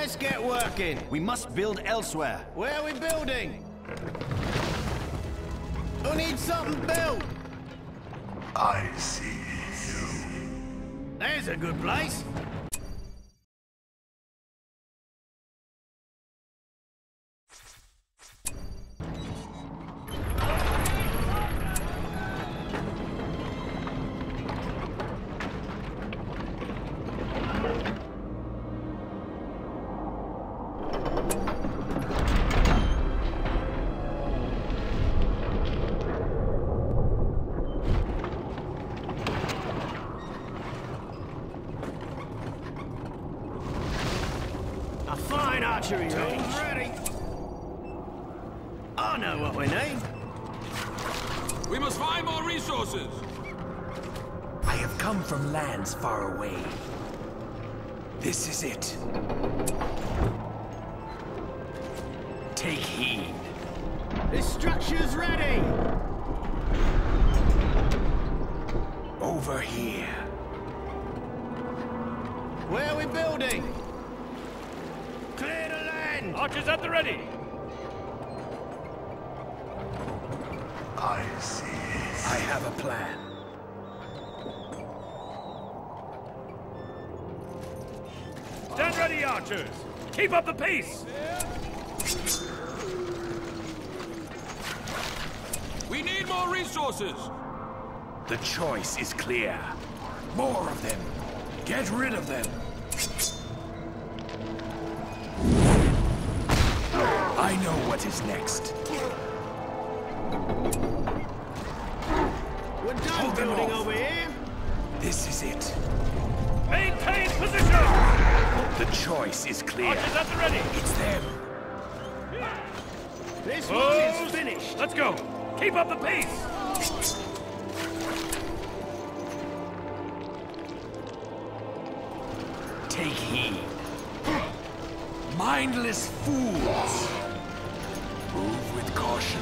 Let's get working. We must build elsewhere. Where are we building? Who needs something built? I see you. There's a good place. A fine archery range. Ready. I know what we need. We must find more resources. I have come from lands far away. This is it. Take heed. This structure's ready. Over here. Where are we building? Clear the land. Archers at the ready. I see. I have a plan. Stand ready, archers. Keep up the pace. We need more resources. The choice is clear. More of them. Get rid of them. I know what is next. We're done Hold them building off. over here. This is it. Maintain position. The choice is clear. Archers at the ready. It's them. This one is finished. Let's go. Keep up the pace. Take heed. Mindless fools. Move with caution.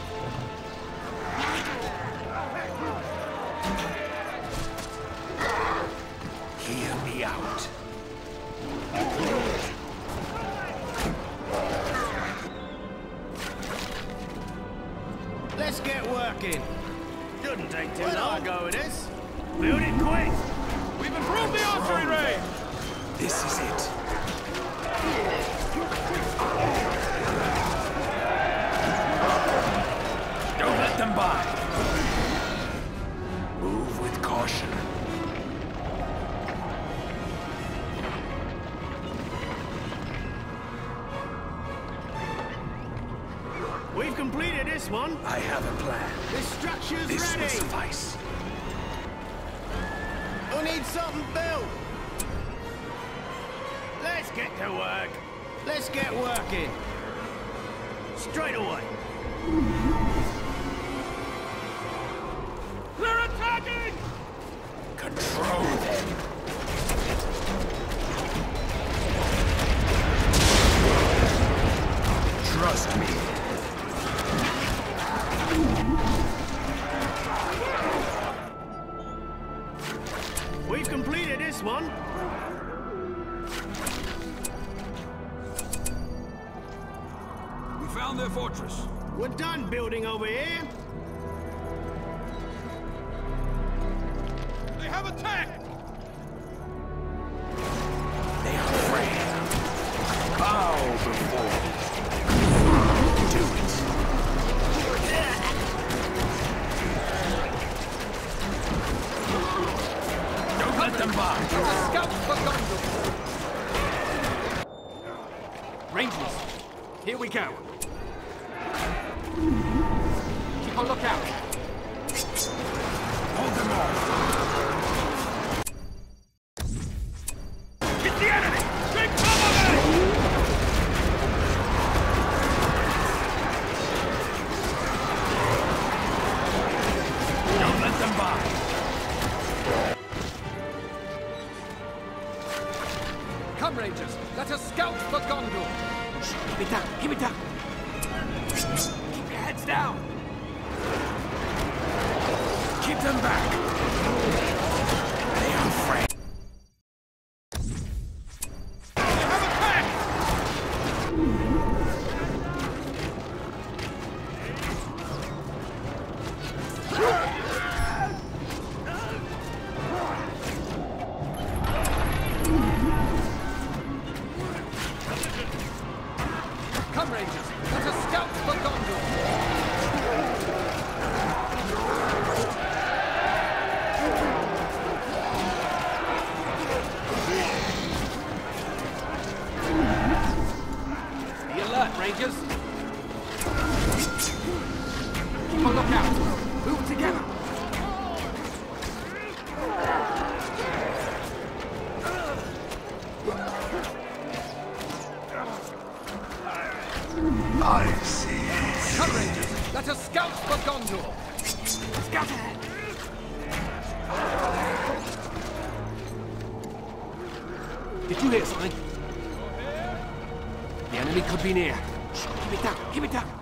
Hear me out. Let's get working. Shouldn't take too long. I'll go with this. Build it quick. We've improved the archery range. This is it. Don't let them by. Move with caution. We've completed this one. I have a plan. This structure's This will ready. suffice. Who needs something built? Let's get to work. Let's get working. Straight away. We're attacking. Control them. Trust me. We've completed this one. We found their fortress. We're done building over here. They have attacked. They are frail. Bow before me. Do it. Don't let them by. Scout for Gondor! Rangers, here we go. Keep a lookout. Hold them off. It's the enemy. Big cover them. Don't let them by. Come, Rangers, let us scout for Gondor. Keep it down, keep it down. Keep your heads down. Keep them back. They are frail. They have attacked. Come, Rangers, let us scout for Gondor! Be alert, Rangers! Keep a lookout! Move together! I see. Come, Rangers, let us scout for Gondor! Scout ahead! Did you hear something? The enemy could be near. Keep it down, keep it down!